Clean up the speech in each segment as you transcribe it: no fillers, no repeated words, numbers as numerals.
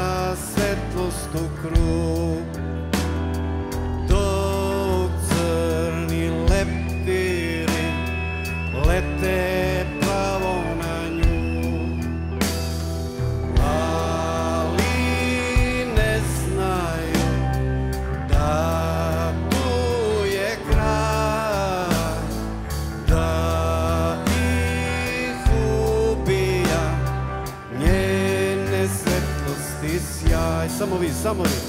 svetlost u krug, dok crni leptiri lete pravo na nju, ali ne znaju da tu je kraj, da ih ubija njene svetlosti sjaj. Samo vi, samo vi.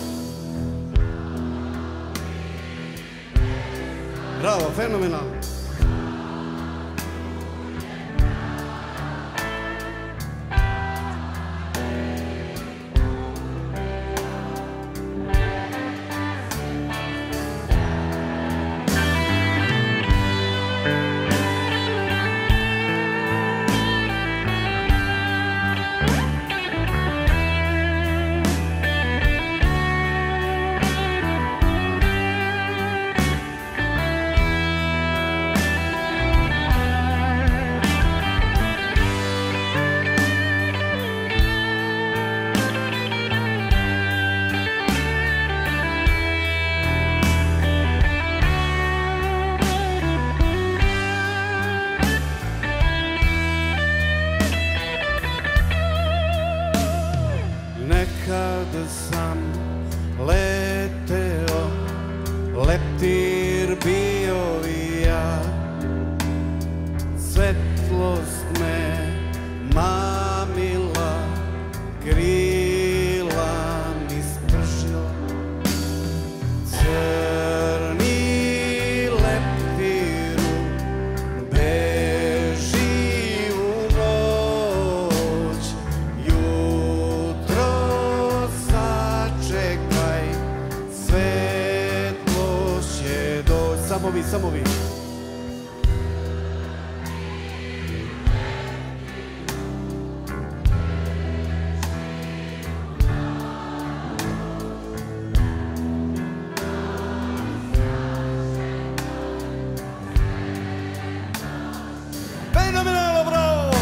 Bravo, fenomenalno. Nekad sam leteo, leptir bio i ja, svetlost me mamila, krila mi spržila, crni leptiru beži u noć, jutro sačekaj, svetlost će doći. Samo vi, samo vi. Fenomenalno, bravo!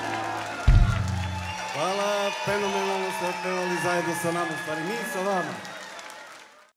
Hvala, fenomenalno ste otpevali zajedno sa nama, stvari mi sa vama.